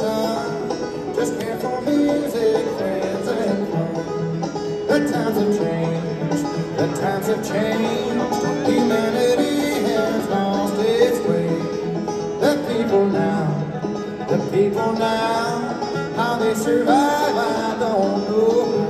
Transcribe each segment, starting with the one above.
sun, just care for music, friends, and fun. The times have changed, the times have changed. Humanity has lost its way. The people now, how they survive, I don't know.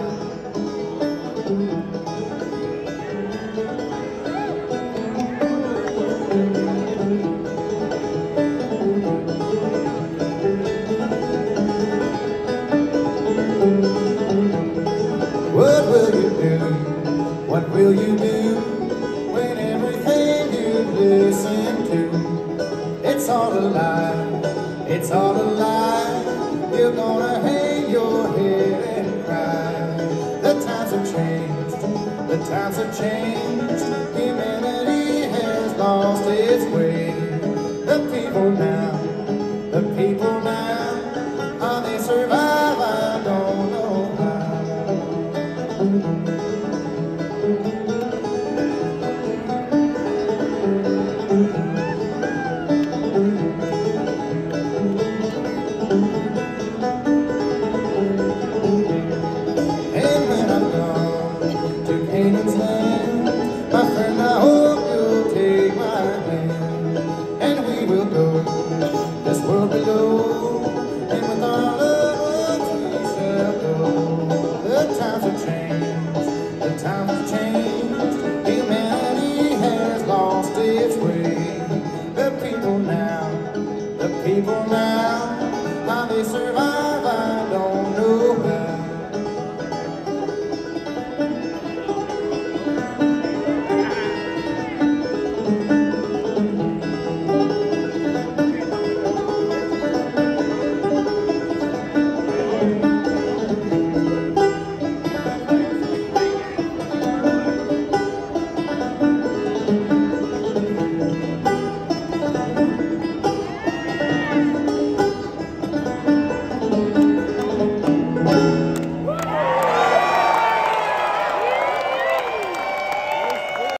What will you do? What will you do when everything you listen to, it's all a lie, it's all a lie? You're gonna hang your head and cry. The times have changed, the times have changed. Humanity has lost its way. The people now, how they survive, I don't know how. And when I'm gone to Canaan's land, my friend, I hope you'll take my hand, and we will go this world below, and with our loved ones we shall go. The times have changed, the times have changed. Humanity has lost its way. The people now, how they survive.